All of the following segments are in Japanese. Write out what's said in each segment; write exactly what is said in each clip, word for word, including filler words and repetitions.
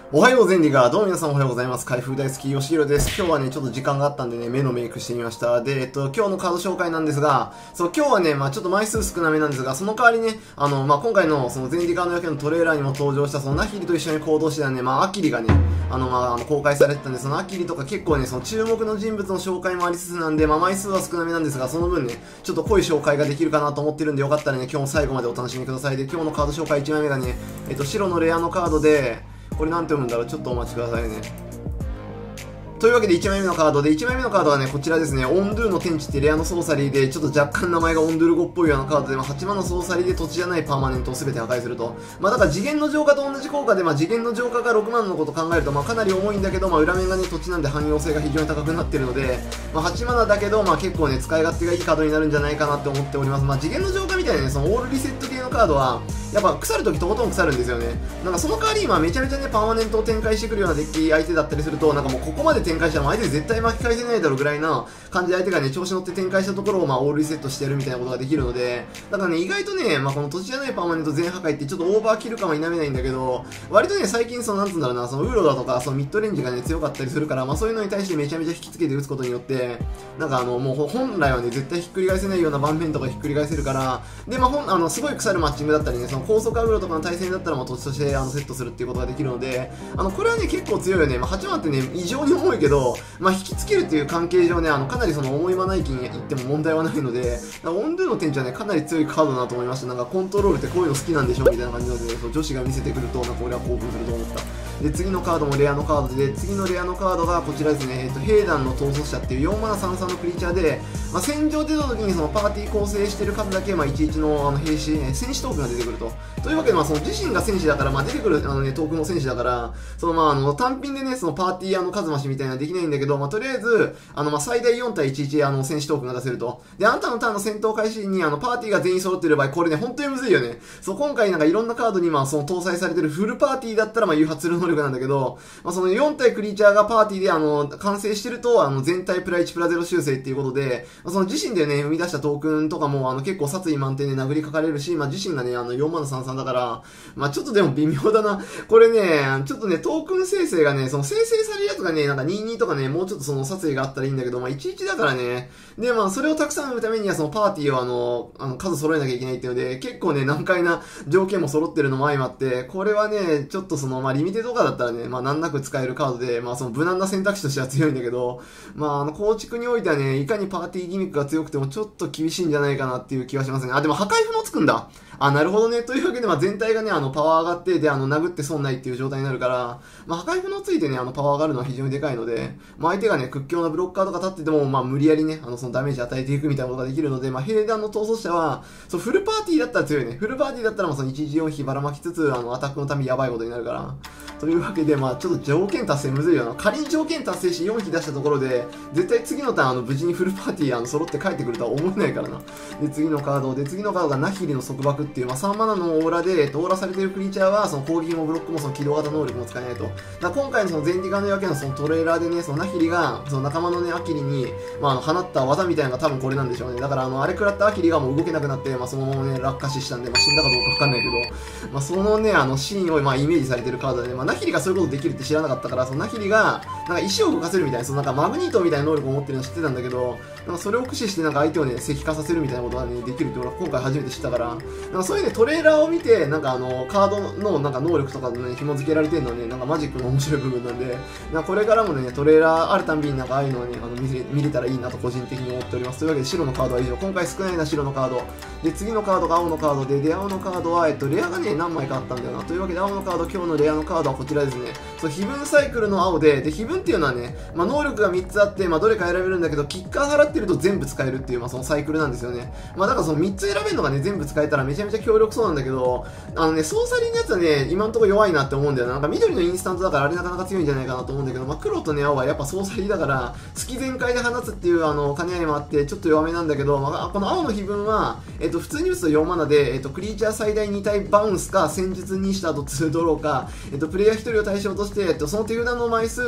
おはようゼンリガー、どうも皆さんおはようございます。開封大好きよしひろです。今日はね、ちょっと時間があったんでね、目のメイクしてみました。で、えっと、今日のカード紹介なんですが、そう、今日はね、まあちょっと枚数少なめなんですが、その代わりね、あの、まあ今回のそのゼンリガーの夜景のトレーラーにも登場したそのナヒリと一緒に行動してたね、まあアキリがね、あの、まああの公開されてたんで、そのアキリとか結構ね、その注目の人物の紹介もありつつなんで、まあ枚数は少なめなんですが、その分ね、ちょっと濃い紹介ができるかなと思ってるんで、よかったらね、今日も最後までお楽しみください。で、今日のカード紹介いちまいめがね、えっと、白のレアのカードで、これなんて読むんだろう、ちょっとお待ちくださいね。というわけでいちまいめのカードで、いちまいめのカードはね、こちらですね、オンドゥの天地ってレアのソーサリーで、ちょっと若干名前がオンドゥル語っぽいようなカードで、まあ、はちマナソーサリーで土地じゃないパーマネントを全て破壊すると。まあだから次元の浄化と同じ効果で、まあ次元の浄化がろくマナのことを考えると、まあかなり重いんだけど、まあ裏面がね、土地なんで汎用性が非常に高くなってるので、まあはちマナだけど、まあ結構ね、使い勝手がいいカードになるんじゃないかなって思っております。まあ次元の浄化みたいなね、そのオールリセット系のカードは、やっぱ腐るときとことん腐るんですよね。なんかその代わり今めちゃめちゃね、パーマネントを展開してくるようなデッキ相手だったりすると、なんかもうここまで展開したら相手絶対巻き返せないだろうぐらいな感じで相手がね、調子乗って展開したところをまあオールリセットしてやるみたいなことができるので、だからね、意外とね、まあこの土地じゃないパーマネント全破壊ってちょっとオーバーキル感は否めないんだけど、割とね、最近そのなんつうんだろうな、そのウーロだとか、そのミッドレンジがね、強かったりするから、まあそういうのに対してめちゃめちゃ引きつけて打つことによって、なんかあの、もう本来はね、絶対ひっくり返せないような盤面とかひっくり返せるから、で、まあほん、あの、すごい腐るマッチングだったりね、その高速アグロとかの対戦だったらもう土地としてあのセットするっていうことができるので、あの、これはね、結構強いよね。まあはちマンってね、異常に重いけど、まあ引きつけるっていう関係上ね、あの、かなりその重いマナイキに行っても問題はないので、オンドゥの天地はね、かなり強いカードだなと思いました。なんかコントロールってこういうの好きなんでしょみたいな感じなので、そう女子が見せてくると、なんか俺は興奮すると思った。で、次のカードもレアのカードで、次のレアのカードがこちらですね、えっと、兵団の統率者っていうよんマナさんさんのクリーチャーで、まあ、戦場出た時にそのパーティー構成してる数だけ、まあ、いちいちのあの兵士、戦士トークンが出てくると。というわけで、まあ、その自身が戦士だから、まあ、出てくるあのね、トークンも戦士だから、そのまあ、あの、単品でね、そのパーティーあの、数増しみたいなのはできないんだけど、まあ、とりあえず、あの、まあ、最大よん対いちいち、あの、戦士トークンが出せると。で、あんたのターンの戦闘開始に、あの、パーティーが全員揃ってる場合、これね、本当にむずいよね。そう、今回なんかいろんなカードに、まあ、その搭載されてるフルパーティーだったら、まあ、誘発する能力なんだけど、まあ、そのよん体クリーチャーがパーティーで、あの、完成してると、あの、全体プラいちプラゼロ修正っていうことで、まあ、その自身でね、生み出したトークンとかも、あの、結構殺意満点で殴りかかれるし、まあ、自身がね、あの、よんマナさんさんだから、まあ、ちょっとでも微妙だな。これね、ちょっとね、トークン生成がね、その生成されるやつがね、なんかにじゅうにとかね、もうちょっとその殺意があったらいいんだけど、まあ、いちいちだからね。で、まあ、それをたくさん生むためには、そのパーティーをあの、あの、数揃えなきゃいけないっていうので、結構ね、難解な条件も揃ってるのも相まって、これはね、ちょっとその、まあ、リミテとかだったらね、まあ、難なく使えるカードで、まあ、その無難な選択肢としては強いんだけど、まあ、あの、構築においてはね、いかにパーティーギミックが強くてもちょっと厳しいんじゃないかなっていう気はしますね。あ、でも破壊符もつくんだ。あ、なるほどね。というわけで、まあ、全体がね、あの、パワー上がって、で、あの、殴って損ないっていう状態になるから、まあ、破壊符のついてね、あの、パワー上がるのは非常にでかいので、まあ、相手がね、屈強なブロッカーとか立ってても、まあ、無理やりね、あの、そのダメージ与えていくみたいなことができるので、まあ、兵団の統率者は、そう、フルパーティーだったら強いね。フルパーティーだったら、まあ、そのいちいちよん匹ばらまきつつ、あの、アタックのためにやばいことになるから。というわけで、まあ、ちょっと条件達成むずいよな。仮に条件達成しよん匹出したところで、絶対次のターン、あの、無事にフルパーティー、あの、揃って帰ってくるとは思えないからな。で、次のカードで、次のカードがナヒリの束縛っていう、まあ、さんマナのオーラで、えっと、オーラされてるクリーチャーは、その攻撃もブロックもその起動型能力も使えないと。だから今回のそのゼンリガの夜明けのそのトレーラーでね、そのナヒリが、その仲間のね、アキリに、まあ、あの、放った技みたいなのが多分これなんでしょうね。だから、あの、あれ食らったアキリがもう動けなくなって、まあ、そのままね、落下死したんで、まあ、死んだかどうかわかんないけど、まあ、そのね、あの、シーンを、まあ、イメージされてるカードでね、まあ、ナヒリがそういうことできるって知らなかったから、そのナヒリが、なんか石を動かせるみたいな、そのなんかマグニートみたいな能力を持ってるの知ってたんだけど、なんかそれを駆使してなんか相手をね、石化させるみたいなことがね、できるって俺は今回初めて知ったから、なんかそういうね、トレーラーを見て、なんかあの、カードのなんか能力とかでね、紐付けられてるのはね、なんかマジックの面白い部分なんで、なんかこれからもね、トレーラーあるたんびになんかああいうのをね、あの見れ、見れたらいいなと個人的に思っております。というわけで白のカードは以上。今回少ないな白のカード。で、次のカードが青のカードで、で、青のカードは、えっと、レアがね、何枚かあったんだよな。というわけで青のカード、今日のレアのカードはこちらですね。そう、非分サイクルの青で、で、非分っていうのはね、まあ、能力がみっつあって、まあ、どれか選べるんだけど、キッカー払ってると全部使えるっていう、まあ、そのサイクルなんですよね。まあ、だからそのみっつ選べるのがね、全部使えたらめちゃめちゃ強力そうなんだけど、あのね、ソーサリーのやつはね、今んとこ弱いなって思うんだよな。なんか緑のインスタントだからあれなかなか強いんじゃないかなと思うんだけど、まあ、黒とね、青はやっぱソーサリーだから、月全開で放つっていう、あの、兼ね合いもあって、ちょっと弱めなんだけど、まあ、この青の非分は、えっと、普通に打つとよんマナで、えっと、クリーチャー最大に体バウンスか、戦術にした後にドローか、えっと、プレイヤーひとりを対象として、えっと、その手札の枚数のあの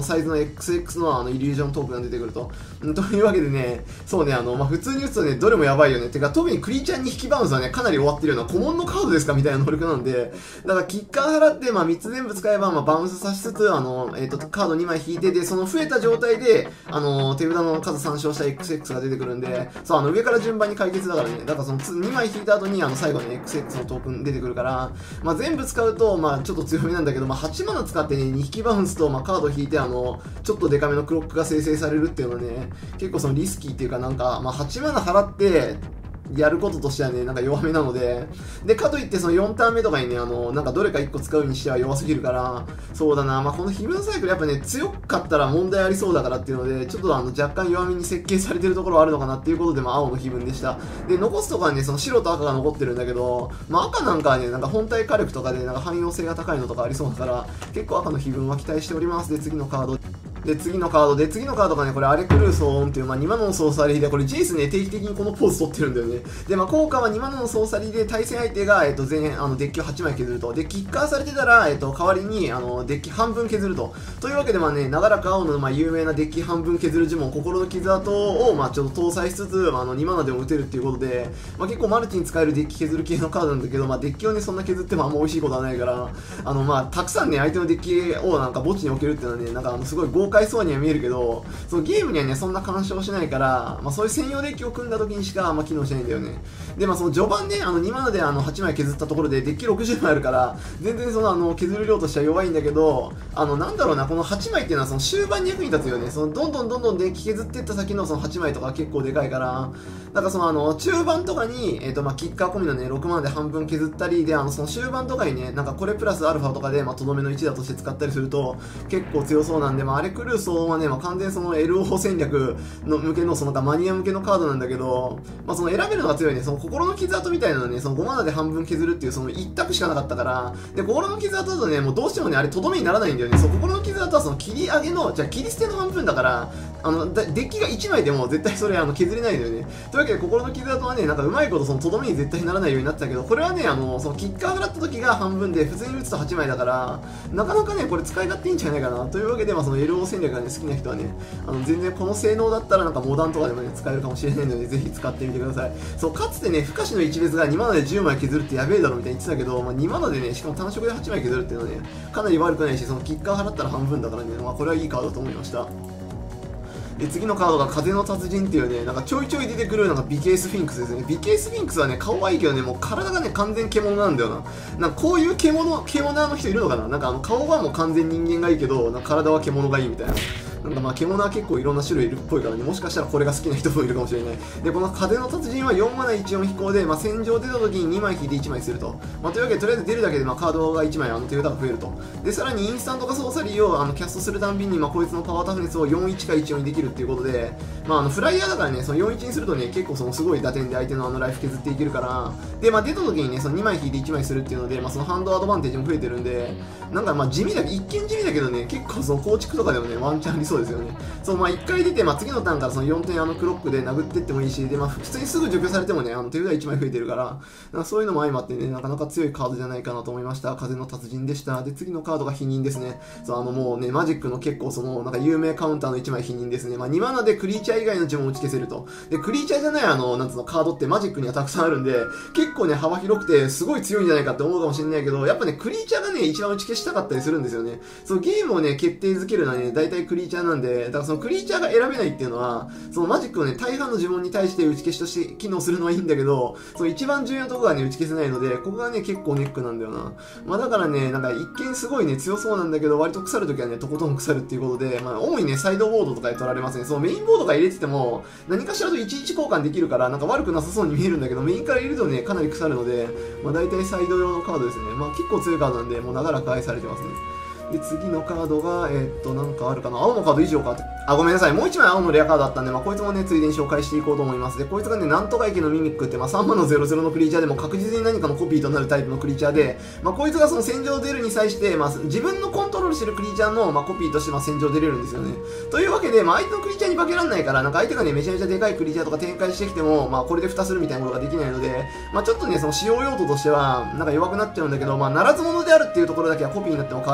サイズの エックスエックス のあのイリュージョントークンが出てくると。んというわけでね、そうね、あの、まあ、普通に打つとね、どれもやばいよね。てか、特にクリーチャーに引きバウンスはね、かなり終わってるような古文のカードですかみたいな能力なんで、だから、キッカー払って、まあ、みっつ全部使えば、まあ、バウンスさしつつ、あの、えっと、カードにまい引いて、で、その増えた状態で、あの、手札の数参照した エックスエックス が出てくるんで、そう、あの、上から順番に解決だからね、だからそのにまい引いた後に、あの、最後に エックスエックス のトークン出てくるから、まあ、全部使うと、まあ、ちょっと強めなんだけど、まあ、はちマナ使ってね、に引きバウンスと、まあ、カード引いて、あの、ちょっとデカめのクロックが生成されるっていうのはね、結構そのリスキーっていうかなんか、まあ、はちマナ払って、やることとしてはね、なんか弱めなので、で、かといってそのよんターン目とかにね、あの、なんかどれかいっこ使うにしては弱すぎるから、そうだな、まあ、この非分サイクルやっぱね、強かったら問題ありそうだからっていうので、ちょっとあの、若干弱めに設計されてるところはあるのかなっていうことで、まあ、青の非分でした。で、残すとこはね、その白と赤が残ってるんだけど、まあ、赤なんかはね、なんか本体火力とかで、なんか汎用性が高いのとかありそうだから、結構赤の非分は期待しております。で、次のカード。で、次のカードで、次のカードがね、これ、アレクルーソーンっていう、まあ、にマナのソーサリーで、これ、ジェイスね、定期的にこのポーズ取ってるんだよね。で、まあ、効果はにマナのソーサリーで、対戦相手が、えっと、全、あの、デッキをはちまい削ると。で、キッカーされてたら、えっと、代わりに、あの、デッキ半分削ると。というわけで、まあね、長らく青の、まあ、有名なデッキ半分削る呪文、心の傷跡を、まあ、ちょっと搭載しつつ、まあ、あの、にマナでも打てるっていうことで、まあ、結構マルチに使えるデッキ削る系のカードなんだけど、まあ、デッキをね、そんな削ってもあんま美味しいことはないから、あの、まあ、たくさんね、相手のデッキをなんか墓地に置けるっていうのはね、なんか、あの、すごい豪快そうには見えるけど、そのゲームにはね、そんな干渉しないから、まあ、そういう専用デッキを組んだ時にしか、まあ、機能しないんだよね。で、まあ、その序盤ね、あの、にマナであの、はちまい削ったところで、デッキろくじゅうまいあるから、全然その、あの、削る量としては弱いんだけど、あの、なんだろうな、このはちまいっていうのは、その終盤に役に立つよね。その、どんどんどんどんデッキ削っていった先のそのはちまいとか結構でかいから、なんかその、あの、中盤とかに、えっと、まあ、キッカー込みのね、ろくマナで半分削ったり、で、あの、その終盤とかにね、なんかこれプラスアルファとかで、まあ、とどめのいちだとして使ったりすると、結構強そうなんで、まあ、アレクルーソーはね、まあ、完全その エルオー 戦略の向けの、そのマニア向けのカードなんだけど、まあ、その選べるのが強いね、その心の傷跡みたいなのね、そのごマナで半分削るっていうその一択しかなかったから、で、心の傷跡だとね、もうどうしてもね、あれとどめにならないんだよね。そう、心の傷跡はその切り上げの、じゃあ切り捨ての半分だから、あの、デッキがいちまいでも絶対それあの削れないんだよね。というわけで、心の傷跡はね、なんかうまいことそのとどめに絶対にならないようになってたけど、これはね、あの、そのキッカー払った時が半分で、普通に打つとはちまいだから、なかなかね、これ使い勝手いいんじゃないかな。というわけで、まあその エルオー 戦略がね、好きな人はね、あの、全然この性能だったらなんかモダンとかでもね、使えるかもしれないので、ぜひ使ってみてください。そう、かつてね、不可視の一別がにマナでじゅうまい削るってやべえだろみたいに言ってたけど、まあにマナでね、しかも単色ではちまい削るっていうのはね、かなり悪くないし、そのキッカー払ったら半分だからね、まあこれはいいカードだと思いました。で、次のカードが風の達人っていうね、なんかちょいちょい出てくるなんか美形スフィンクスですね。美形スフィンクスはね、可愛いけどね、もう体がね、完全獣なんだよな。なんかこういう獣、獣の人いるのかな。なんかあの顔はもう完全人間がいいけど、なんか体は獣がいいみたいな。なんかまあ獣は結構いろんな種類いるっぽいからね、もしかしたらこれが好きな人もいるかもしれない。で、この風の達人はよんマナいちよん飛行で、まあ、戦場出た時ににまい引いていちまいすると。まあ、というわけで、とりあえず出るだけでまあカードがいちまいあの手札が増えると。で、さらにインスタントかソーサリーをあのキャストするたんびに、まあ、こいつのパワータフネスをよんいちかいちよんにできるっていうことで、まあ、あのフライヤーだからね、そのよんいちにするとね、結構そのすごい打点で相手のあのライフ削っていけるから、で、まあ、出た時にね、そのにまい引いていちまいするっていうので、まあ、そのハンドアドバンテージも増えてるんで、なんかまあ地味だけど、一見地味だけどね、結構その構築とかでもね、ワンチャンありそうですよね。そう、まあ、いっかい出て、まあ、次のターンからそのよんてんあのクロックで殴ってってもいいし、で、まあ、普通にすぐ除去されてもね、あの手札いちまい増えてるから、なんかそういうのも相まってね、なかなか強いカードじゃないかなと思いました。風の達人でした。で、次のカードが否認ですね。そう、あのもうね、マジックの結構その、なんか有名カウンターのいちまい否認ですね。まあ、にマナでクリーチャー以外の呪文を打ち消せると。で、クリーチャーじゃないあの、なんつうの、カードってマジックにはたくさんあるんで、結構ね、幅広くて、すごい強いんじゃないかって思うかもしれないけど、やっぱね、クリーチャーがね、一番打ち消したかったりするんですよね。そう、ゲームをね、決定づけるのはね、大体クリーチャーなんで、だからそのクリーチャーが選べないっていうのは、そのマジックのね、大半の呪文に対して打ち消しとして機能するのはいいんだけど、その一番重要なところがね、打ち消せないので、ここがね、結構ネックなんだよな。まあだからね、なんか一見すごいね、強そうなんだけど、割と腐るときはね、とことん腐るっていうことで、まあ主にね、サイドボードとかで取られますね。そのメインボードが入れてても、何かしらといちいち交換できるから、なんか悪くなさそうに見えるんだけど、メインから入れるとね、かなり腐るので、まあ大体サイド用のカードですね。まあ結構強いカードなんで、もう長らく愛されてますね。で、次のカードが、えー、っと、なんかあるかな。青のカード以上かって。あ、ごめんなさい。もう一枚青のレアカードあったんで、まあ、こいつもね、ついでに紹介していこうと思います。で、こいつがね、なんとか池のミミックって、まあ、さんマのゼロゼロのクリーチャーでも確実に何かのコピーとなるタイプのクリーチャーで、まあ、こいつがその戦場出るに際して、まあ、自分のコントロールしてるクリーチャーの、まあ、コピーとして、まあ、戦場出れるんですよね。というわけで、まあ、相手のクリーチャーに化けらんないから、なんか相手がね、めちゃめちゃでかいクリーチャーとか展開してきても、まあ、これで蓋するみたいなことができないので、まあ、ちょっとね、その使用用途としては、なんか弱くなっちゃうんだけど、まあ、ならず者であるっていうところだけはコピーになっても変わらないから、 、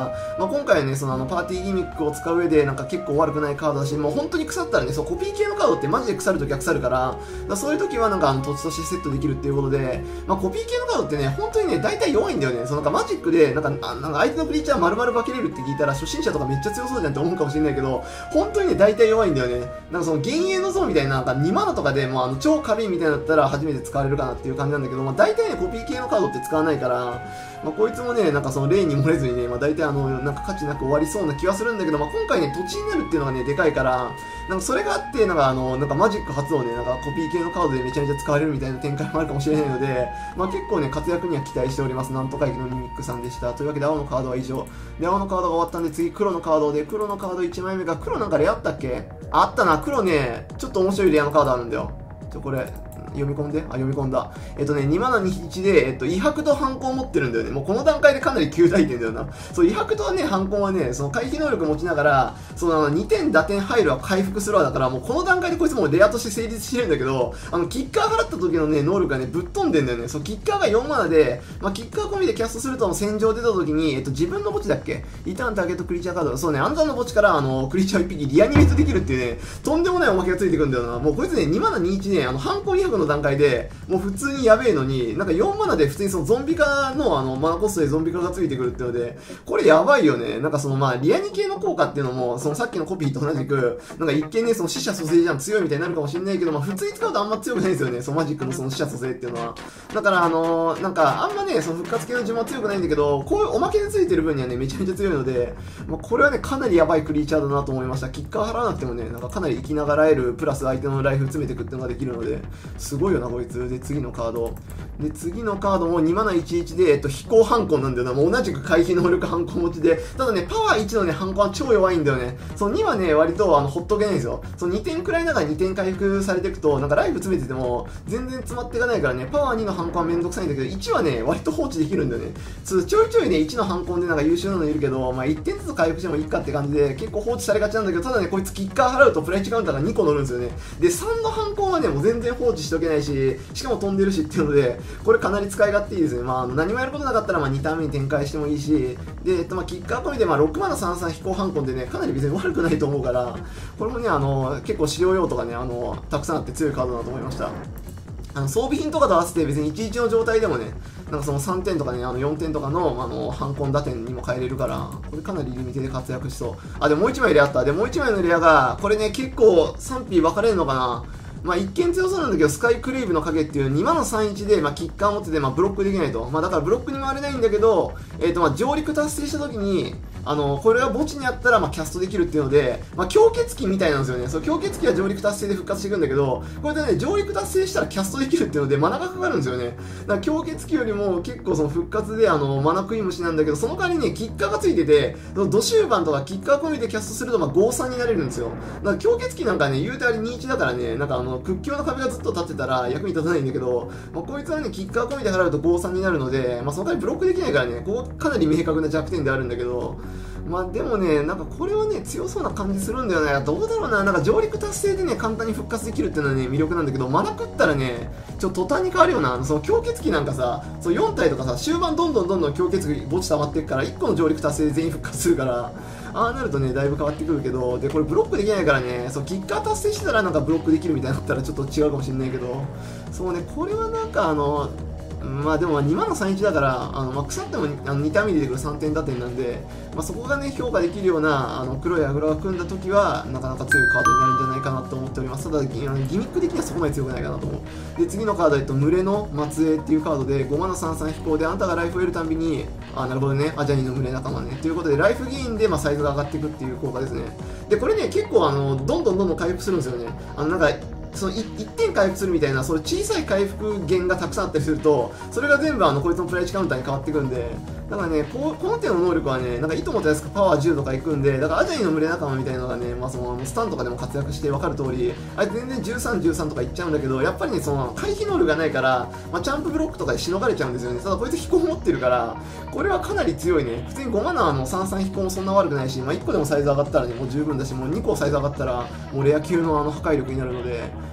まあ、今回はね、そのあのパーティーギミックを使う上でなんか結構悪くないカードだし、もう本当に腐ったらね、そうコピー系のカードってマジで腐るときは腐るから、だからそういう時はなんかあの土地としてセットできるっていうことで、まあ、コピー系のカードってね、本当にね、大体弱いんだよね。そのなんかマジックで、なんか、あなんか相手のクリーチャー丸々化けれるって聞いたら、初心者とかめっちゃ強そうじゃんって思うかもしれないけど、本当にね、大体弱いんだよね。なんかその幻影の像みたいな、なんかにマナとかでもうあの超軽いみたいなだったら初めて使われるかなっていう感じなんだけど、まあ、大体ね、コピー系のカードって使わないから、まあ、こいつもね、なんかその例に漏れずにね、まあ、大体あの、なんか価値なく終わりそうな気はするんだけど、まあ、今回ね、土地になるっていうのがね、でかいから、なんかそれがあって、なんかあの、なんかマジック初をね、なんかコピー系のカードでめちゃめちゃ使われるみたいな展開もあるかもしれないので、まあ、結構ね、活躍には期待しております。なんとか駅のミミックさんでした。というわけで、青のカードは以上。で、青のカードが終わったんで、次黒のカードで、黒のカードいちまいめが、黒なんかレアあったっけ？あったな、黒ね、ちょっと面白いレアのカードあるんだよ。ちょ、これ、読み込んであ、読み込んだ。えっとね、にマナにいちで、えっと、威迫と反抗を持ってるんだよね。もうこの段階でかなり急大点だよな。そう、威迫とね、反抗はね、その回避能力持ちながら、そのにてん打点入るは回復するわだから、もうこの段階でこいつもうレアとして成立してるんだけど、あの、キッカー払った時のね、能力がね、ぶっ飛んでんだよね。そう、キッカーがよんマナで、まあ、キッカー込みでキャストすると戦場出た時に、えっと、自分の墓地だっけリターンターゲットクリーチャーカード。そうね、あんたの墓地から、あの、クリーチャーをいっぴきリアニメートできるっていうね、とんでもないおまけがついてくるんだよな。もうこいつね、にマナにいちね、あの、反抗威迫の段階で、もう普通にやべえのに、なんかよんマナで普通にそのゾンビ化のあのマナコストでゾンビ化がついてくるっていうので、これやばいよね。なんかそのまあリアニ系の効果っていうのも、そのさっきのコピーと同じく、なんか一見ね、その死者蘇生じゃん強いみたいになるかもしれないけど、まあ普通に使うとあんま強くないですよね。そのマジックのその死者蘇生っていうのは。だからあのー、なんかあんまね、その復活系の呪文は強くないんだけど、こういうおまけでついてる分にはね、めちゃめちゃ強いので、まあこれはね、かなりやばいクリーチャーだなと思いました。キッカー払わなくてもね、なんかかなり生きながらえる、プラス相手のライフ詰めていくっていうのができるので、すごいよな、こいつ。で、次のカード。で、次のカードもにマナいちいちで、えっと、飛行反抗なんだよな。もう同じく回避能力反抗持ちで、ただね、パワーいちのね、反抗は超弱いんだよね。そのにはね、割と、あの、ほっとけないんですよ。そのにてんくらいながらにてん回復されていくと、なんかライフ詰めてても、全然詰まっていかないからね、パワーにの反抗はめんどくさいんだけど、いちはね、割と放置できるんだよね。ちょいちょいね、いちの反抗でなんか優秀なのいるけど、まあ、いってんずつ回復してもいいかって感じで、結構放置されがちなんだけど、ただね、こいつキッカー払うとプライチカウンターがにこ乗るんですよね。で、さんの反抗はね、もう全然放置しとけないし、しかも飛んでるしっていうので、これかなり使い勝手いいですね。まあ、あの何もやることなかったらまあにターン目に展開してもいいし、で、えっと、まあキッカー込みでまあろくマナさんさん飛行反抗でね、かなり別に悪くないと思うから、これもね、あの、結構使用用とかね、あの、たくさんあって強いカードだと思いました。あの装備品とかと合わせて別にいちいちの状態でもね、なんかそのさんてんとかね、あのよんてんとかの、あの、反抗打点にも変えれるから、これかなりリミテで活躍しそう。あ、でももういちまいレアあった。で、もういちまいのレアが、これね、結構賛否分かれるのかな。まあ一見強そうなんだけど、スカイクレイブの影っていうにマナさんいちで、まあ、キッカー持ってて、まあ、ブロックできないと。まあだからブロックに回れないんだけど、えっとまあ上陸達成した時に、あの、これが墓地にあったら、まあ、キャストできるっていうので、まあ、強血鬼みたいなんですよね。そう、強血鬼は上陸達成で復活していくんだけど、これでね、上陸達成したらキャストできるっていうので、マナがかかるんですよね。だから強血鬼よりも結構その復活で、あの、マナ食い虫なんだけど、その代わりにね、キッカーがついてて、土終盤とかキッカー込みでキャストすると、まあ、ごさんになれるんですよ。だから強血鬼なんかね、言うてあれにいちだからね、なんかあの、屈強の壁がずっと立ってたら役に立たないんだけど、まあ、こいつはね、キッカー込みで払うとごさんになるので、まあ、その代わりブロックできないからね、ここかなり明確な弱点であるんだけど、まあでもね、なんかこれはね、強そうな感じするんだよね。どうだろうな、なんか上陸達成でね、簡単に復活できるっていうのはね、魅力なんだけど、マナ食ったらね、ちょっと途端に変わるよな。その強血鬼なんかさ、そうよん体とかさ、終盤どんどんどんどん強血鬼墓地溜まっていくから、いっこの上陸達成で全員復活するから、ああなるとね、だいぶ変わってくるけど、で、これブロックできないからね、そう、キッカー達成してたらなんかブロックできるみたいになったらちょっと違うかもしれないけど、そうね、これはなんかあの、まあでもにマナさんいちだから、あのまあ、腐ってもあのにターン目で出てくるさんてん打点なんで、まあ、そこがね、評価できるようなあの黒いアグラが組んだときは、なかなか強いカードになるんじゃないかなと思っております。ただ、ギミック的にはそこまで強くないかなと思う。で、次のカード、えっと、群れの末裔っていうカードで、ごマナさんさん飛行で、あんたがライフを得るたびに、あ、なるほどね、アジャニーの群れ仲間ね。ということで、ライフゲインで、まあ、サイズが上がっていくっていう効果ですね。で、これね、結構、あの、どんどんどんどん回復するんですよね。あの、なんか、そのいってん回復するみたいな、その小さい回復源がたくさんあったりすると、それが全部あのこいつのプライチカウンターに変わっていくんで、だからね、ここの手の能力はね、なんかいともたやすくパワーじゅうとかいくんで、だからアジャニーの群れ仲間みたいなのがね、まあ、そのスタンとかでも活躍して分かる通り、あれ全然じゅうさん、じゅうさんとかいっちゃうんだけど、やっぱりね、その回避能力がないから、まあ、ジャンプブロックとかでしのがれちゃうんですよね。ただこいつ飛行持ってるから、これはかなり強いね。普通にごマナのさんさん飛行もそんな悪くないし、まあ、いっこでもサイズ上がったらね、もう十分だし、もうにこサイズ上がったら、もうレア級のあの破壊力になるので、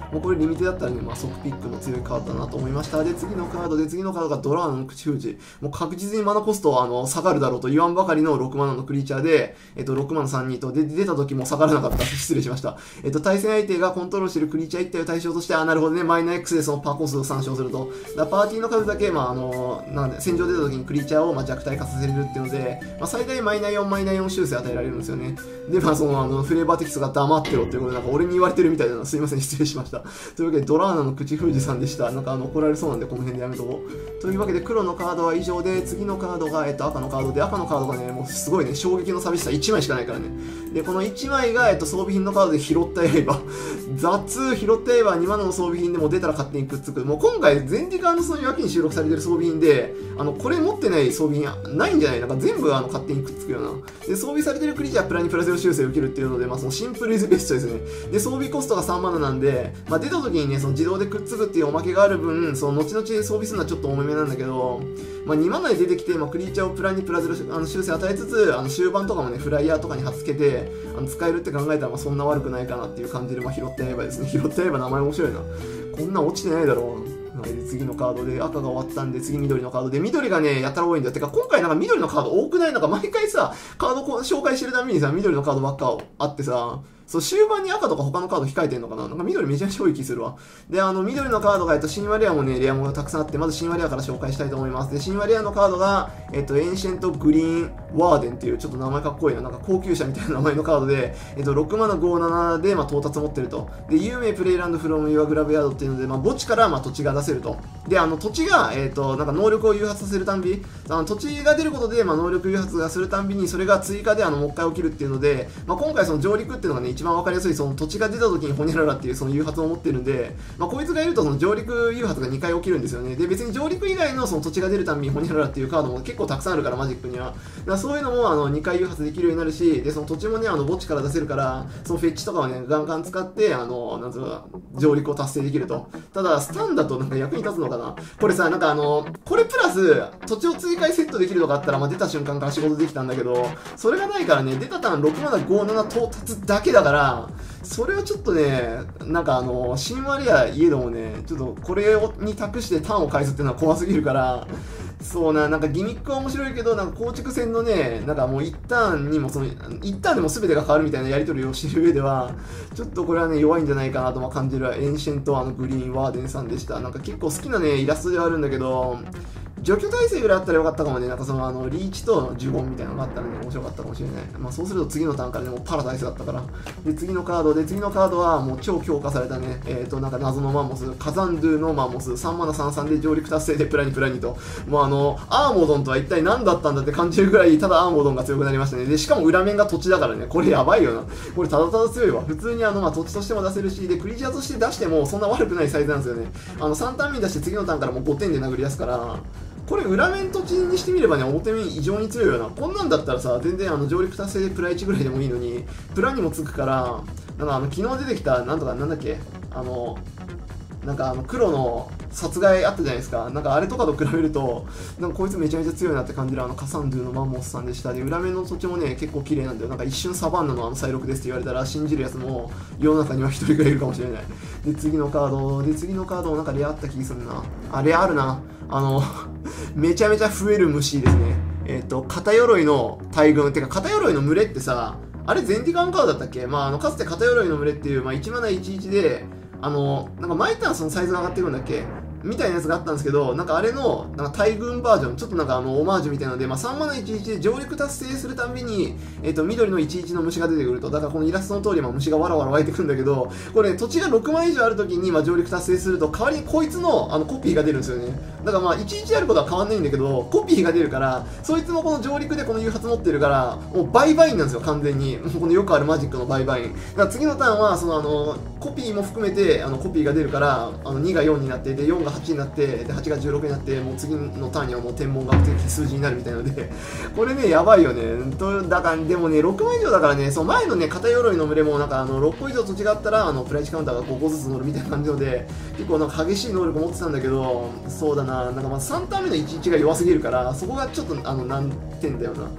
もうこれリミテだったらね、まあ、即ピックの強いカードだなと思いました。で、次のカードで、次のカードがドラーナの口封じ。もう確実にマナコストはあの下がるだろうと言わんばかりのろくマナのクリーチャーで、えっと、ろくマナさんにと、で、出た時も下がらなかった。失礼しました。えっと、対戦相手がコントロールしているクリーチャーいち体を対象として、あ、なるほどね、マイナー X でそのパーコ数を参照すると。だパーティーの数だけ、まあ、あの、なんで、戦場出た時にクリーチャーをまあ弱体化させれるっていうので、まあ、最大マイナーよん、マイナーよん修正与えられるんですよね。で、まあ、その、あの、フレーバーテキストが黙ってろっていうことで、なんか俺に言われてるみたいなの、すいません、失礼しました。というわけで、ドラーナの口封じさんでした。なんかあの怒られそうなんで、この辺でやめとこう。というわけで、黒のカードは以上で、次のカードが、えっと、赤のカードで、赤のカードがね、もうすごいね、衝撃の寂しさいちまいしかないからね。で、このいちまいが、えっと、装備品のカードで拾った刃。雑、拾った刃、にマナの装備品でも出たら勝手にくっつく。もう今回、全ティカーのその脇に収録されてる装備品で、あの、これ持ってない装備品ないんじゃないなんか全部あの勝手にくっつくような。で、装備されてるクリーチャープラにプラゼロ修正を受けるっていうので、まあそのシンプルイズベストですね。で、装備コストがさんマナなんで、まあ出た時にね、その自動でくっつくっていうおまけがある分、その後々装備するのはちょっと重めなんだけど、まあにマナで出てきて、まあクリーチャーをプラにプラゼロあの修正与えつつ、あの終盤とかもね、フライヤーとかに貼っつけて、あの使えるって考えたら、まあそんな悪くないかなっていう感じで、まあ拾った刃ですね。拾った刃名前面白いな。こんなん落ちてないだろう。はい、で次のカードで赤が終わったんで次緑のカードで緑がねやたら多いんだよ。てか今回なんか緑のカード多くない？なんか毎回さカード紹介してるためにさ緑のカードばっかあってさ、そう終盤に赤とか他のカード控えてんのかな。なんか緑めちゃめちゃ多い気するわ。であの緑のカードがえっと神話レアもねレアもたくさんあって、まず神話レアから紹介したいと思います。で神話レアのカードがえっとエンシェントグリーンワーデンっていうちょっと名前かっこいいな、なんか高級車みたいな名前のカードでえっとろくマナごななでまあ到達持ってると。で有名プレイランドフロムユアグラブヤードっていうのでまあ墓地からまあ土地が出せると。であの土地がえっとなんか能力を誘発させるたんび、あの土地が出ることでまあ能力誘発がするたんびにそれが追加であのもう一回起きるっていうので、まあ今回その上陸っていうのがね一番わかりやすい、その土地が出た時にホニャララっていうその誘発を持ってるんで、まあこいつがいるとその上陸誘発がにかい起きるんですよね。で別に上陸以外のその土地が出るたんびにホニャララっていうカードも結構たくさんあるからマジックには。だからそういうのもあのにかい誘発できるようになるし、でその土地もねあの墓地から出せるから、そのフェッチとかをねガンガン使ってあのなんつうの上陸を達成できると。ただスタンだとなんか役に立つのかなこれさ、なんかあのこれプラス土地を追加セットできるとかあったら、まあ、出た瞬間から仕事できたんだけど、それがないからね、出たターンろくマナごなな到達だけだから、それをちょっとね、なんかあの神話レアいえどもね、ちょっとこれに託してターンを返すっていうのは怖すぎるから、そうな、なんかギミックは面白いけど、なんか構築戦のね、なんかもう一旦にもその、一旦でも全てが変わるみたいなやり取りをしてる上では、ちょっとこれはね、弱いんじゃないかなとまあ感じるエンシェントあのグリーンワーデンさんでした。なんか結構好きなね、イラストではあるんだけど、除去耐性ぐらいあったらよかったかもね。なんかそのあのリーチと呪言みたいなのがあったらね面白かったかもしれない。まあそうすると次のターンからねもうパラダイスだったから。で次のカードで次のカードはもう超強化されたね、えっ、ー、となんか謎のマンモス、火山ドゥのマンモス、さんマナさんさんで上陸達成でプラにプラにと、もうあのアーモドンとは一体何だったんだって感じるぐらいただアーモドンが強くなりましたね。でしかも裏面が土地だからね、これやばいよな。これただただ強いわ。普通にあのまあ土地としても出せるし、でクリーチャーとして出してもそんな悪くないサイズなんですよね。あのさんターン目に出して次のターンからもうごてんで殴り出すから。これ裏面土地にしてみればね表面異常に強いよな。こんなんだったらさ全然あの上陸達成でプラいちぐらいでもいいのにプラにもつくから、なんかあの昨日出てきたなんとかなんだっけあのなんかあの黒の殺害あったじゃないですか。なんかあれとかと比べるとなんかこいつめちゃめちゃ強いなって感じるあのカサンドゥのマンモスさんでした。で裏面の土地もね結構綺麗なんだよ。なんか一瞬サバンナのあの再録ですって言われたら信じるやつも世の中には一人ぐらいいるかもしれない。で次のカードで次のカードもなんかレアあった気がするな。あレアあるな。あのめちゃめちゃ増える虫ですね。えっと片鎧の大群ってか片鎧の群れってさ、あれゼンティカンカードだったっけ。まああのかつて片鎧の群れっていう、まあ、いちマナいちいちであのなんか毎ターンそのサイズが上がっていくんだっけみたいなやつがあったんですけど、なんかあれのなんか大群バージョン、ちょっとなんかあのオマージュみたいなので、まあ、さんマナいちいちで上陸達成するたびに、えー、と緑のいちいちの虫が出てくると。だからこのイラストの通り、まあ、虫がわらわら湧いてくるんだけど、これ、ね、土地がろくまい以上あるときに、まあ、上陸達成すると代わりにこいつのあのコピーが出るんですよね。だからまあいちいちあることは変わんないんだけどコピーが出るから、そいつもこの上陸でこの誘発持ってるからもうバイバインなんですよ完全に。もうこのよくあるマジックのバイバインだから次のターンはそのあのコピーも含めてあのコピーが出るから、あのにがよんになってでよんがはちになってではちがじゅうろくになって、もう次のターンにはもう天文学的数字になるみたいなのでこれねやばいよね。とだからでもねろくまい以上だからね、その前のね片鎧の群れもなんかあのろっこ以上土地があったらあのプライチカウンターがごこずつ乗るみたいな感じので、結構なんか激しい能力持ってたんだけど、そうだな、なんかまあさんターン目のいちいちが弱すぎるから、そこがちょっとあの難点だよな。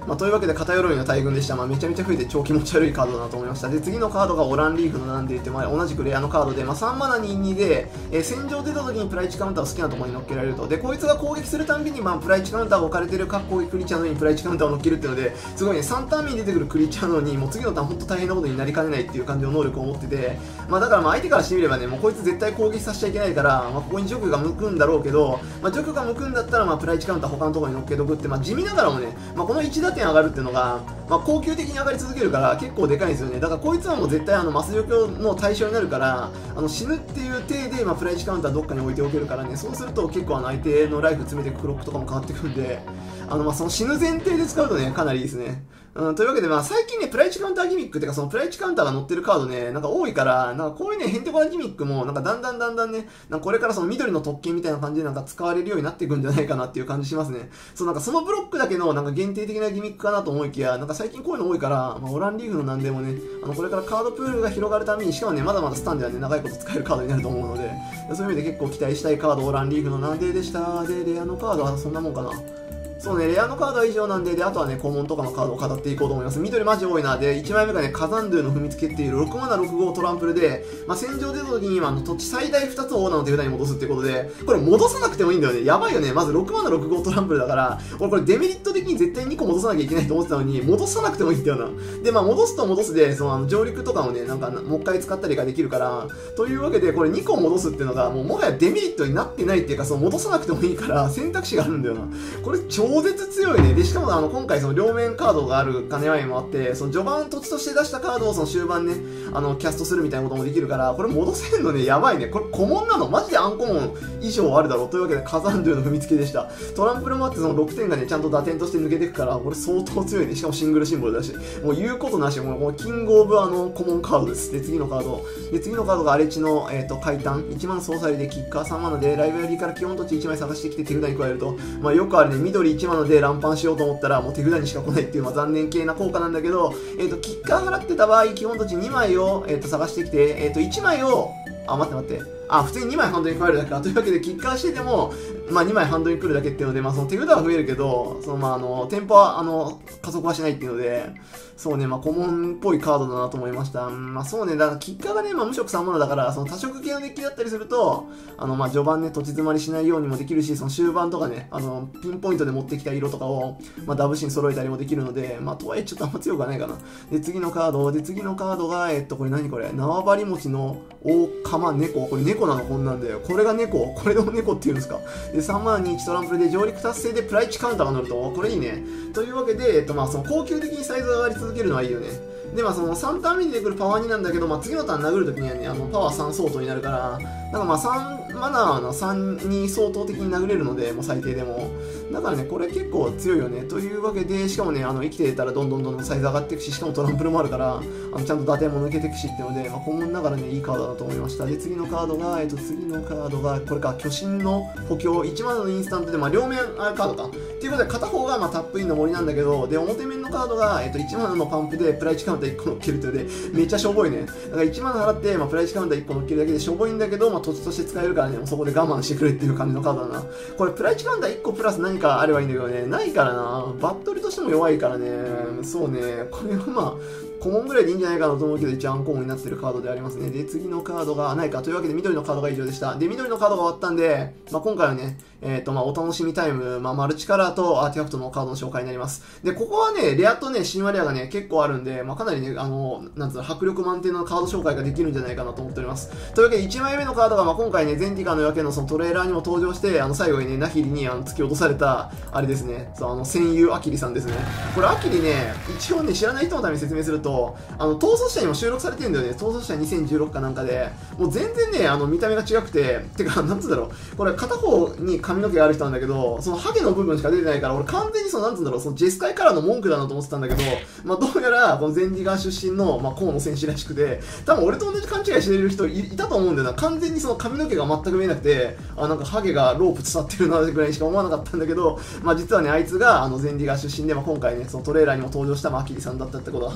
まあ、というわけで片鎧の大群でした。まあ、めちゃめちゃ増えて超気持ち悪いカードだなと思いました。で、次のカードがオランリーフのなんで言って、まあ、同じくレアのカードで、まあ、さんマナににで、えー、戦場出た時にプライチカウンターを好きなところに乗っけられると。で、こいつが攻撃するたんびに、まあ、プライチカウンターが置かれてる各攻撃クリーチャーの上にプライチカウンターを乗っけるっていうので、すごいね、さんターン目に出てくるクリーチャーなのに、もう次のターン本当大変なことになりかねないっていう感じの能力を持ってて、まあ、だからまあ相手からしてみればね、もうこいつ絶対攻撃させちゃいけないから、まあ、ここにジョクが向くんだろうけど、まあ、ジョクが向くんだったら、まあ、プライチカウンター他のところに乗っけとくって、まあ、地味ながらもね、まあ、このいち打点上がるっていうのが、まあ、恒久的に上がり続けるから結構でかいんですよね。だからこいつはもう絶対あのマス除去の対象になるから、あの死ぬっていう体で、まあ、プライチカウンターどっかに置いておけるからね、そうすると結構あの相手のライフ詰めていくクロックとかも変わってくるんで、あのまあその死ぬ前提で使うとね、かなりいいですね。うん、というわけで、まあ、最近ね、プライチカウンターギミックっていうか、そのプライチカウンターが載ってるカードね、なんか多いから、なんかこういうね、ヘンテコなギミックも、なんかだんだんだんだんね、なんかこれからその緑の特権みたいな感じでなんか使われるようになっていくんじゃないかなっていう感じしますね。そう、なんかそのブロックだけのなんか限定的なギミックかなと思いきや、なんか最近こういうの多いから、まあ、オランリーフのなんでもね、あの、これからカードプールが広がるために、しかもね、まだまだスタンではね、長いこと使えるカードになると思うので、そういう意味で結構期待したいカード、オランリーフのなんででした。で、レアのカードはそんなもんかな。そうね、レアのカードは以上なんで、で、あとはね、コモンとかのカードを語っていこうと思います。緑マジ多いな。で、いちまいめがね、火山ドゥの踏みつけっていうろくマナろくごトランプルで、まあ、戦場出た時に今の土地最大ふたつをオーナーの手札に戻すってことで、これ戻さなくてもいいんだよね。やばいよね。まずろくマナろくごトランプルだから、俺これデメリット的に絶対にこ戻さなきゃいけないと思ってたのに、戻さなくてもいいんだよな。で、まあ、戻すと戻すで、そのあの上陸とかもね、なんかもう一回使ったりができるから、というわけで、これにこ戻すっていうのが、もうもはやデメリットになってないっていうか、その戻さなくてもいいから選択肢があるんだよな。これ超絶強いね。で、しかもあの、今回その両面カードがある兼ね合いもあって、その序盤土地として出したカードをその終盤ね、あの、キャストするみたいなこともできるから、これ戻せるのね、やばいね。これ古文なのマジでアンコモン以上あるだろう。というわけで、火山竜の踏みつけでした。トランプルもあってそのろくてんがね、ちゃんと打点として抜けていくから、これ相当強いね。しかもシングルシンボルだし、もう言うことなし、もう、もうキングオブあの、古文カードです。で、次のカード。で、次のカードが荒地の、えっ、ー、と、海端。いちマナ総裁でキッカーさんマナで、ライブラリーから基本土地いちまい探してきて手札に加えると、まあよくあるね、緑いちマナで乱反しようと思ったら、もう手札にしか来ないっていう、まあ、残念系な効果なんだけど、えっ、ー、と、キッカー払ってた場合、基本土地にまいを、えっ、ー、と、探してきて、えっ、ー、と、いちまいを、あ、待って待って。あ、普通ににまいハンドに加えるだけか。というわけで、キッカーしてても、まあにまいハンドに来るだけっていうので、まあその手札は増えるけど、そのまああの、テンポは、あの、加速はしないっていうので、そうね、まあコモンっぽいカードだなと思いました。まあそうね、だからキッカーがね、まあ無色さんマナだから、その多色系のデッキだったりすると、あの、まあ序盤ね、土地詰まりしないようにもできるし、その終盤とかね、あの、ピンポイントで持ってきた色とかを、まあダブシに揃えたりもできるので、まあとはいえちょっとあんま強くはないかな。で、次のカード、で、次のカードが、えっと、これ何これ、縄張り餅の大釜猫。これ猫なのこんなんだよ。これが猫これでも猫って言うんですか。で、さんマナにいちトランプルで上陸達成でプライチカウンターが乗ると、これいいね。というわけで、えっと、まあその高級的にサイズが上がり続けるのはいいよね。で、まあそのさんターン目に出てくるパワーになんだけど、まあ次のターン殴るときにはね、あの、パワーさん相当になるから、だからまあさんマナーのさんに相当的に殴れるので、もう最低でも。だからね、これ結構強いよね。というわけで、しかもね、あの、生きてたらどんどんどんどんサイズ上がっていくし、しかもトランプルもあるから、あの、ちゃんと打点も抜けていくしっていうので、まあ今後ながらね、いいカードだと思いました。で、次のカードが、えっと、次のカードが、これか、巨神の補強、いちマナのインスタントで、まあ両面あるカードか。っていうことで、片方がまあタップインの森なんだけど、で、表面のカードが、えっと、いちマナのパンプで、プライチカウンターいっこ乗っけるというので、めっちゃしょぼいね。だからいちマナ払って、まあ、プライチカウンターいっこ乗っけるだけでしょぼいんだけど、まあ、土地として使えるからね、もうそこで我慢してくれっていう感じのカードだな。これ、プライチカウンターいっこプラス何かあればいいんだけどね、ないからな。バットルとしても弱いからね。そうね、これはまあ、コモンぐらいでいいんじゃないかなと思うけど、一応アンコモンになってるカードでありますね。で、次のカードがないか。というわけで、緑のカードが以上でした。で、緑のカードが終わったんで、まあ、今回はね、えっと、まあ、お楽しみタイム、まあ、マルチカラーとアーティファクトのカードの紹介になります。で、ここはね、レアとね、神話レアがね、結構あるんで、まあ、かなりね、あの、なんつうの、迫力満点のカード紹介ができるんじゃないかなと思っております。というわけで、いちまいめのカードが、まあ、今回ね、ゼンティカの夜明けのそのトレーラーにも登場して、あの、最後にね、ナヒリにあの突き落とされた、あれですね、そう、あの、戦友アキリさんですね。これ、アキリね、一応ね、知らない人のために説明すると、あの、逃走者にも収録されてるんだよね。逃走者にせんじゅうろくかなんかで、もう全然ね、あの、見た目が違くて、てか、なんつうんだろう、これ、片方に髪の毛がある人なんだけど、そのハゲの部分しか出てないから、俺完全にその、なんつうんだろう、そのジェスカイカラーの文句だなと思ってたんだけど、まあ、どうやら、このゼンディガー出身の、まあ、河野選手らしくて、多分俺と同じ勘違いしている人 い, いたと思うんだよな。完全にその髪の毛が全く見えなくて、あ、なんかハゲがロープ伝ってるなぐらいしか思わなかったんだけど、まあ、実はね、あいつが、あの、ゼンディガー出身で、まあ、今回ね、そのトレーラーにも登場した、まあ、アキリさんだったってことが判明しました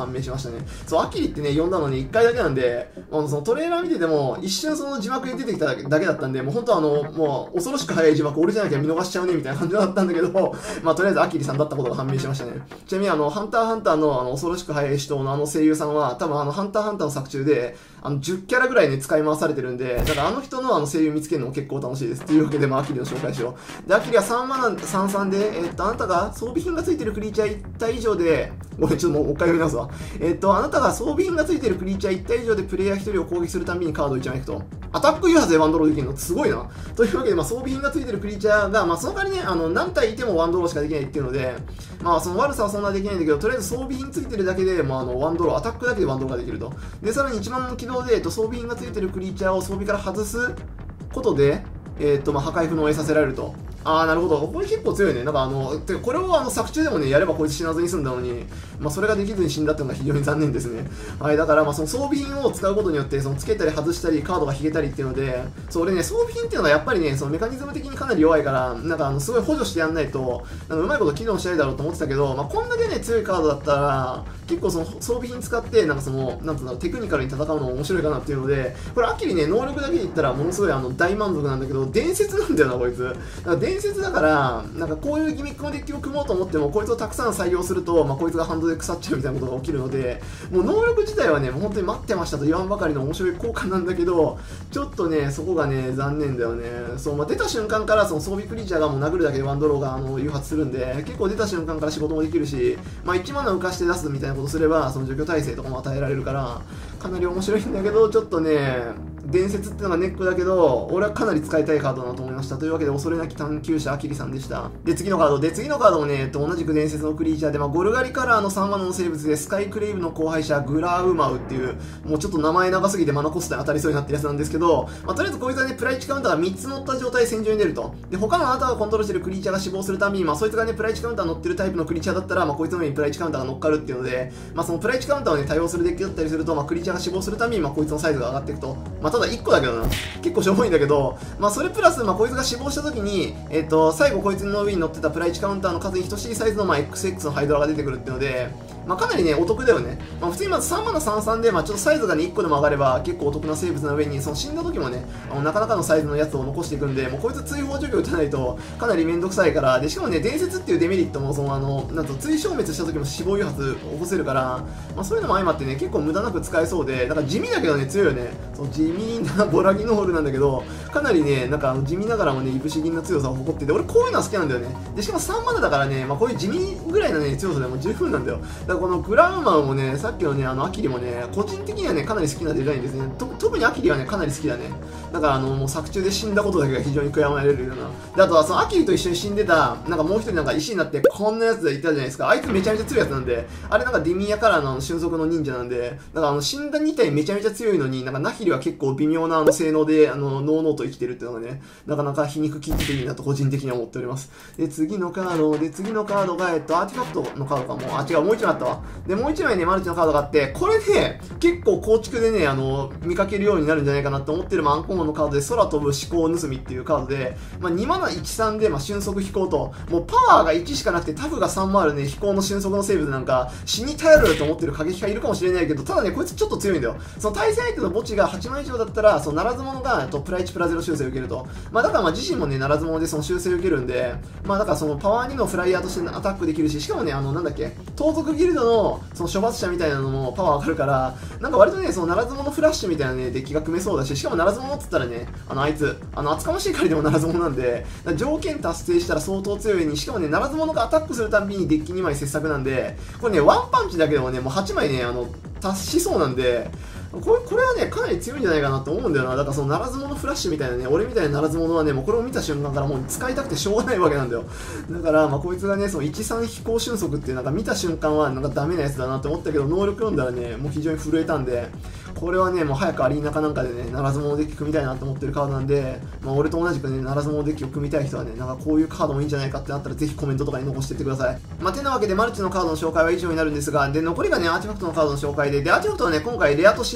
したね。そう、アキリってね、呼んだのにいっかいだけなんで、あのそのトレーラー見てても、一瞬その字幕で出てきただけだけだったんで、もう本当あの、もう恐ろしく早い字幕、俺じゃなきゃ見逃しちゃうね、みたいな感じだったんだけど、まあとりあえずアキリさんだったことが判明しましたね。ちなみにあの、ハンターハンターのあの、恐ろしく早い人のあの声優さんは、多分あの、ハンターハンターの作中で、あの、じゅっキャラぐらいね、使い回されてるんで、だからあの人のあの声優見つけるのも結構楽しいです。というわけで、まあ、アキリの紹介しよう。で、アキリはさんマナさんさんで、えっと、あなたが装備品がついてるクリーチャーいち体以上で、ごめん、ちょっともう一回読み直すわ。えっと、あなたが装備品がついてるクリーチャーいち体以上でプレイヤーひとりを攻撃するたびにカードをいちまい引くと。アタック誘発でワンドローできるのすごいな。というわけで、まあ、装備品がついてるクリーチャーが、まあ、その代わりね、あの、何体いてもワンドローしかできないっていうので、まあ、その悪さはそんなできないんだけど、とりあえず装備品ついてるだけで、まあ、あの、ワンドロー、アタックだけでワンドローができると。で、さらにいちまんの起動で、えっと、装備品がついてるクリーチャーを装備から外すことで、えっと、まあ、破壊不能を得させられると。あー、なるほど。これ結構強いね。なんかあの、てかこれをあの作中でもね、やればこいつ死なずに済んだのに、まあそれができずに死んだっていうのが非常に残念ですね。はい、だからまあその装備品を使うことによって、そのつけたり外したり、カードが引けたりっていうので、そう、俺ね、装備品っていうのがやっぱりね、そのメカニズム的にかなり弱いから、なんかあの、すごい補助してやんないと、なんかうまいこと機能しないだろうと思ってたけど、まあこんだけね、強いカードだったら、結構その装備品使って、なんかその、なんつうんだろう、テクニカルに戦うのも面白いかなっていうので、これアキリね、能力だけで言ったらものすごいあの、大満足なんだけど、伝説なんだよな、こいつ。だから伝説だから、なんかこういうギミックのデッキを組もうと思ってもこいつをたくさん採用すると、まあ、こいつがハンドで腐っちゃうみたいなことが起きるので、もう能力自体はねもう本当に待ってましたと言わんばかりの面白い効果なんだけど、ちょっとねそこがね残念だよね。そう、まあ、出た瞬間からその装備クリーチャーがもう殴るだけでワンドローがあの誘発するんで、結構出た瞬間から仕事もできるし、まあ、いちマナ浮かして出すみたいなことすればその除去耐性とかも与えられるからかなり面白いんだけど、ちょっとね伝説っていうのがネックだけど、俺はかなり使いたいカードだなと思いました。というわけで、恐れなき探求者アキリさんでした。で、次のカード。で、次のカードもね、えっと、同じく伝説のクリーチャーで、まあ、ゴルガリカラーのさんマナの生物で、スカイクレイブの後輩者、グラウマウっていう、もうちょっと名前長すぎてマナコストに当たりそうになってるやつなんですけど、まあ、とりあえずこいつはね、プライチカウンターがみっつ乗った状態で戦場に出ると。で、他のあなたがコントロールしてるクリーチャーが死亡するたびに、まあ、そいつがね、プライチカウンター乗ってるタイプのクリーチャーだったら、まあ、こいつの上にプライチカウンターが乗っかるっていうので、まあ、そのプライチカウンターをね、対応するデッキだったりすると、まあ、クリーチャーが死亡するたびに、まあ、こいつのサイズが上がっていくと。まあ、ただいっこだけどな。結構しょぼいんだけど、まあそれプラス、まあこいつが死亡した時に、えっと、最後こいつの上に乗ってたプライチカウンターの数に等しいサイズのまあ エックスエックス のハイドラが出てくるっていうので、まあかなりね、お得だよね。まあ普通にまずさんマナさんさんで、まあちょっとサイズがね、いっこでも上がれば結構お得な生物の上に、その死んだ時もね、あのなかなかのサイズのやつを残していくんで、もうこいつ追放除去打たないとかなりめんどくさいから、で、しかもね、伝説っていうデメリットも、そのあの、なんと追消滅した時も死亡誘発起こせるから、まあそういうのも相まってね、結構無駄なく使えそうで、だから地味だけどね、強いよね。その地味なボラギノールなんだけど、かなりね、なんかあの地味ながらもね、いぶし銀な強さを誇ってて、俺こういうのは好きなんだよね。で、しかもさんマナだからね、まあこういう地味ぐらいのね、強さでも十分なんだよ。だからこのグラウマーもね、さっきのね、あの、アキリもね、個人的にはね、かなり好きなデザインですね。と特にアキリはね、かなり好きだね。だからあの、もう作中で死んだことだけが非常に悔やまれるような。で、あとはそのアキリと一緒に死んでた、なんかもう一人なんか石になって、こんなやつがいたじゃないですか。あいつめちゃめちゃ強いやつなんで、あれなんかディミアカラーのあの、俊足の忍者なんで、だからあの、死んだに体めちゃめちゃ強いのに、なんかナヒリは結構微妙なあの、性能で、あの、ノーノーと生きてるっていうのがね、なかなか皮肉切っていいなと個人的には思っております。で、次のカード、で、次のカードが、えっと、アーティファクトのカードかも、あ、違う、もう一枚あったわ。で、もう一枚ね、マルチのカードがあって、これね、結構構築でね、あの、見かけるようになるんじゃないかなと思ってる、まあ、アンコモンのカードで、空飛ぶ思考盗みっていうカードで、まあ、にマナいちさんで、まあ、瞬速飛行と、もうパワーがいちしかなくて、タフがさんもあるね、飛行の瞬速の生物なんか、死に頼ると思ってる過激派いるかもしれないけど、ただね、こいつちょっと強いんだよ。その対戦相手の墓地がはちまん以上だったら、そのならず者が、とプラいちプラゼロ修正を受けると。まあ、だからまあ自身もね、ならず者でその修正を受けるんで、まあだからそのパワーにのフライヤーとしてアタックできるし、しかもね、あの、なんだっけ、盗賊ギルドのその処罰者みたいなのもパワー上がるから、なんか割とね、そのならず者フラッシュみたいなね、デッキが組めそうだし、しかもならず者って言ったらね、あの、あいつ、あの、厚かましい狩りでもならず者なんで、条件達成したら相当強いに、しかもね、ならず者がアタックするたびにデッキにまい切削なんで、これね、ワンパンチだけでもね、もうはちまいね、あの、達しそうなんで、これこれはね、かなり強いんじゃないかなと思うんだよな。だからそのならず者フラッシュみたいなね、俺みたいなならず者はね、もうこれを見た瞬間からもう使いたくてしょうがないわけなんだよ。だから、まあこいつがね、そのいちさん飛行瞬速っていうなんか見た瞬間はなんかダメなやつだなって思ったけど、能力読んだらね、もう非常に震えたんで、これはね、もう早くアリーナかなんかでね、ならず者デッキ組みたいなと思ってるカードなんで、まあ俺と同じくね、ならず者デッキを組みたい人はね、なんかこういうカードもいいんじゃないかってなったらぜひコメントとかに残していってください。まあてなわけでマルチのカードの紹介は以上になるんですが、で、残りがね、アーティファクトのカードの紹介で、で、アーティファクトはね、今回レアと新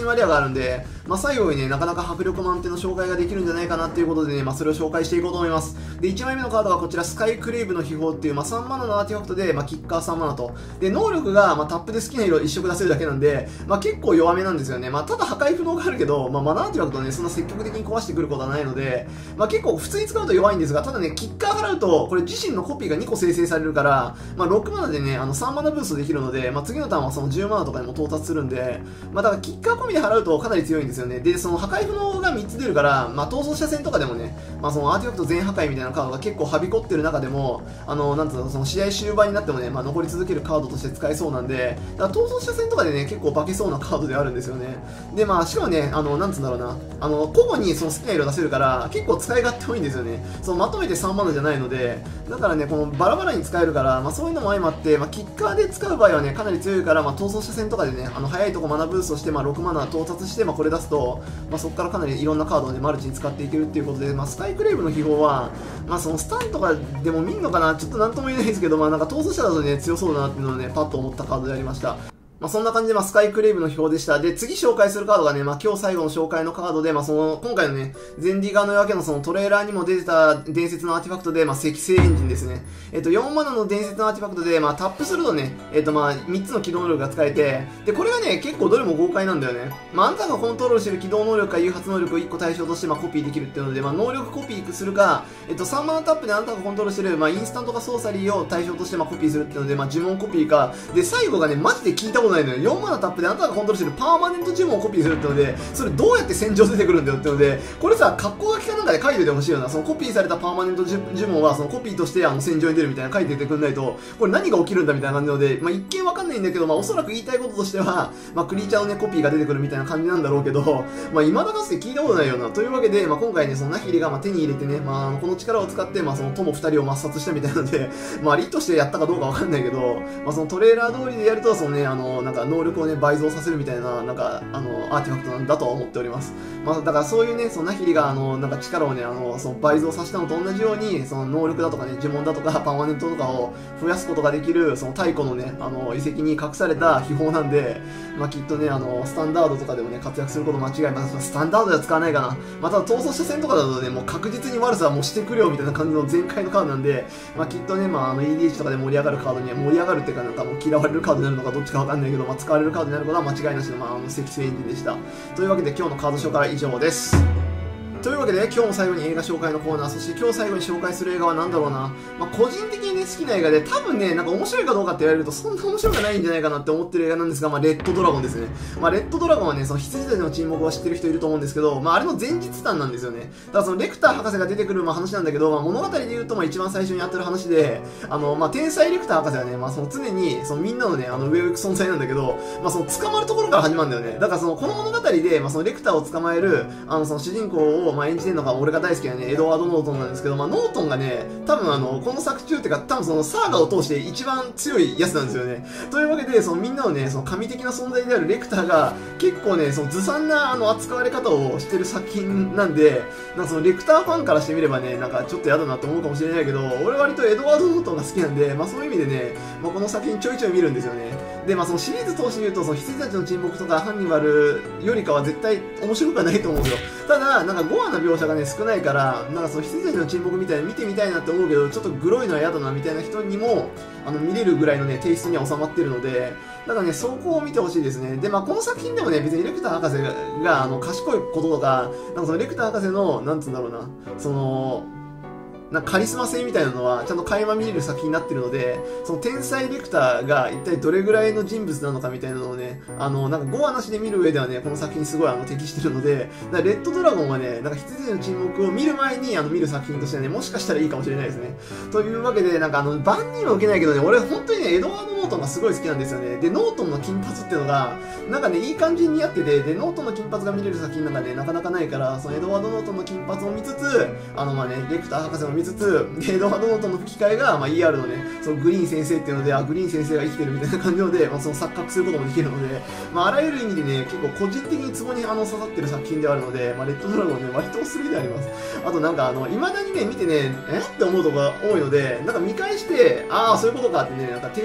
神話レアがあるんで、まあ、最後にね、なかなか迫力満点の紹介ができるんじゃないかなっていうことでね、まあ、それを紹介していこうと思います。で、いちまいめのカードがこちら、スカイクレイブの秘宝っていう、まあ、さんマナのアーティファクトで、まあ、キッカーさんマナと。で、能力が、まあ、タップで好きな色一色出せるだけなんで、まあ、結構弱めなんですよね。まあ、ただ破壊不能があるけど、まあ、マナーアーティファクトね、そんな積極的に壊してくることはないので、まあ、結構普通に使うと弱いんですが、ただね、キッカー払うと、これ自身のコピーがにこ生成されるから、まあ、ろくマナでね、あの、さんマナブーストできるので、まあ、次のターンはそのじゅうマナとかにも到達するんで、まあ、だからキッカー込みで払うとかなり強いんですよね。で、その破壊不能がみっつ出るから、まあ、逃走者戦とかでもね、まあ、そのアーティファクト全破壊みたいなカードが結構はびこってる中でも、あの、なんつうの、その試合終盤になってもね、まあ、残り続けるカードとして使えそうなんで、だから逃走者戦とかでね、結構化けそうなカードであるんですよね。で、まあ、しかもね、あの、なんつうんだろうな、あの、個々にその好きな色出せるから、結構使い勝手多いんですよね。そのまとめてさんマナじゃないので、だからね、このバラバラに使えるから、まあ、そういうのも相まって、まあ、キッカーで使う場合はね、かなり強いから、まあ、逃走者戦とかでね、あの、早いとこマナブーストして、まあ、ろくマナ到達して、まあ、これ出すと、まあ、そこからかなりいろんなカードをね、マルチに使っていけるっていうことで、まあ、スカイクレイブの秘宝は、まあ、そのスタンとかでも見んのかな、ちょっとなんとも言えないですけど、まあ、なんか逃走者だとね、強そうだなっていうのをね、パッと思ったカードでありました。まあそんな感じで、まあ、スカイクレイブの秘宝でした。で、次紹介するカードがね、まあ、今日最後の紹介のカードで、まあ、その、今回のね、ゼンディガーの夜明けのそのトレーラーにも出てた伝説のアーティファクトで、まあ、赤星エンジンですね。えっと、よんマナの伝説のアーティファクトで、まあ、タップするとね、えっと、まあ、みっつの起動能力が使えて、で、これがね、結構どれも豪快なんだよね。まあ、あんたがコントロールしてる起動能力か誘発能力をいっこ対象として、まあ、コピーできるっていうので、まあ、能力コピーするか、えっと、さんマナタップであんたがコントロールしてる、まあ、インスタントかソーサリーを対象として、まあ、コピーするっていうので、まあ、呪文コピーか、で、最後がね、マジで聞いたことないのよ。よんマナタップであなたがコントロールしてるパーマネント呪文をコピーするってので、それどうやって戦場出てくるんだよってので、これさ、格好書きかなんかで書いててほしいよな。そのコピーされたパーマネント呪文は、そのコピーとしてあの戦場に出るみたいな書いててくんないと、これ何が起きるんだみたいな感じなので、まあ一見わかんないんだけど、まあおそらく言いたいこととしては、まあクリーチャーのね、コピーが出てくるみたいな感じなんだろうけど、まあ未だかつて聞いたことないよな。というわけで、まあ今回ね、そのナヒリがまあ手に入れてね、まあこの力を使って、まあその友二人を抹殺したみたいなので、まあ意図してやったかどうかわかんないけど、まあそのトレーラー通りでやると、そのね、あの、なんか能力をね、倍増させるみたいな、なんか、あの、アーティファクトなんだとは思っております。まあ、だからそういうね、そのナヒリが、あの、なんか力をね、あの、その倍増させたのと同じように、その能力だとかね、呪文だとか、パーマネントとかを増やすことができる、その太古のね、あの、遺跡に隠された秘宝なんで、まあ、きっとね、あの、スタンダードとかでもね、活躍すること間違いなく、スタンダードでは使わないかな。まあ、ただ、逃走者戦とかだとね、もう確実に悪さはもうしてくれよ、みたいな感じの全開のカードなんで、まあ、きっとね、まあ、あの、イーディーエイチ とかで盛り上がるカードには、盛り上がるっていうか、なんかもう嫌われるカードになるのかどっちかわかんないけど、まあ、使われるカードになることは間違いなしの、まあ、あの、赤星エンジンでした。というわけで今日のカード紹介は以上です。というわけで、今日も最後に映画紹介のコーナー、そして今日最後に紹介する映画は何だろうな。まあ、個人的にね、好きな映画で、多分ね、なんか面白いかどうかって言われると、そんな面白くないんじゃないかなって思ってる映画なんですが、まあ、レッドドラゴンですね。まあ、レッドドラゴンはね、その羊たちの沈黙を知ってる人いると思うんですけど、まあ、あれの前日談なんですよね。だからそのレクター博士が出てくるまあ話なんだけど、まあ、物語で言うと、まあ、一番最初にやってる話で、あの、まあ、天才レクター博士はね、まあ、その常に、そのみんなのね、あの、上を行く存在なんだけど、まあ、その捕まるところから始まるんだよね。だからその、この物語で、まあ、そのレクターを捕まえる、あの、その主人公を、まあ、演じてるのが、俺が大好きなね、エドワード・ノートンなんですけど、まあ、ノートンがね、多分あの、この作中っていうか、多分そのサーガを通して一番強いやつなんですよね。というわけで、そのみんなのね、その神的な存在であるレクターが、結構ね、そのずさんなあの扱われ方をしてる作品なんで、なんかそのレクターファンからしてみればね、なんかちょっと嫌だなと思うかもしれないけど、俺割とエドワード・ノートンが好きなんで、まあそういう意味でね、まあ、この作品ちょいちょい見るんですよね。で、まあそのシリーズ通して言うと、その羊たちの沈黙とかハンニバルよりかは絶対面白くはないと思うんですよ。ただ、なんかゴアな描写がね、少ないから、なんかその羊たちの沈黙みたいな見てみたいなって思うけど、ちょっとグロいのは嫌だなみたいな人にも、あの、見れるぐらいのね、テイストには収まってるので、だからね、そこを見てほしいですね。で、まあこの作品でもね、別にレクター博士が、があの、賢いこととか、なんかそのレクター博士の、なんつうんだろうな、その、なんかカリスマ性みたいなのはちゃんと垣間見れる作品になってるので、その天才レクターが一体どれぐらいの人物なのかみたいなのをね、あの、なんかごわなしで見る上ではね、この作品すごいあの適してるので、だからレッドドラゴンはね、なんか羊の沈黙を見る前にあの見る作品としてはね、もしかしたらいいかもしれないですね。というわけで、なんかあの、万人は受けないけどね、俺本当にね、エドワード・ノートンがすごい好きなんですよね。で、ノートンの金髪っていうのが、なんかね、いい感じに似合ってて、で、ノートンの金髪が見れる作品なんかね、なかなかないから、そのエドワード・ノートンの金髪を見つつ、あの、まあね、レクター博士を見つつ、でエドワード・ノートンの吹き替えが、まあ、イーアール のね、そのグリーン先生っていうので、あ、グリーン先生が生きてるみたいな感じなので、まあ、その錯覚することもできるので、まあ、あらゆる意味でね、結構個人的にツボにあの刺さってる作品であるので、まあ、レッドドラゴンね、割とおすすめであります。あとなんかあの、未だにね、見てね、えって思うとこが多いので、なんか見返して、ああ、そういうことかってね、なんか定期的に気づ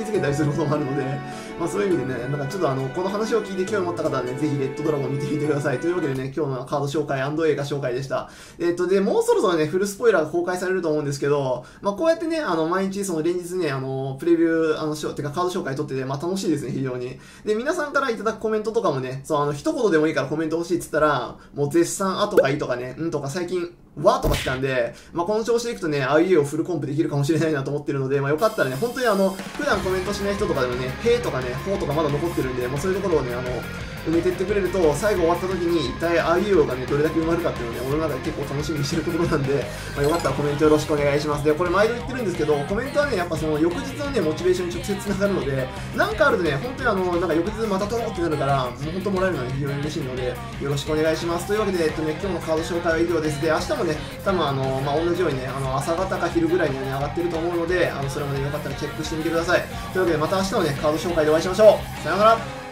つけたりすることもあるので、まあそういう意味でね、なんかちょっとあの、この話を聞いて興味持った方はね、ぜひレッドドラゴン見てみてください。というわけでね、今日のカード紹介&映画紹介でした。えっと、で、もうそろそろね、フルスポイラーが公開されると思うんですけど、まあこうやってね、あの、毎日その連日ね、あの、プレビュー、あの、しょてかカード紹介撮ってて、まあ楽しいですね、非常に。で、皆さんからいただくコメントとかもね、そう、あの、一言でもいいからコメント欲しいっつったら、もう絶賛あとがいいとかね、うんとか最近、わーとか来たんで、まあ、この調子でいくとね、ああいう絵をフルコンプできるかもしれないなと思ってるので、まあ、よかったらね、本当にあの、普段コメントしない人とかでもね、へーとかね、ほーとかまだ残ってるんで、もうそういうところをね、あの、埋めてってくれると、最後終わった時に、一体ああいう絵がね、どれだけ埋まるかっていうのをね、俺の中で結構楽しみにしてるところなんで、まあ、よかったらコメントよろしくお願いします。で、これ毎度言ってるんですけど、コメントはね、やっぱその翌日のね、モチベーションに直接つながるので、なんかあるとね、本当にあの、なんか翌日また撮ろうってなるから、もう本当もらえるのは非常に嬉しいので、よろしくお願いします。というわけで、えっとね、今日のカード紹介は以上です。で、明日もね、多分あの、まあ、同じようにね、あの、朝方か昼ぐらいにはね、上がってると思うので、あの、それもね、よかったらチェックしてみてください。というわけで、また明日のね、カード紹介でお会いしましょう。さようなら。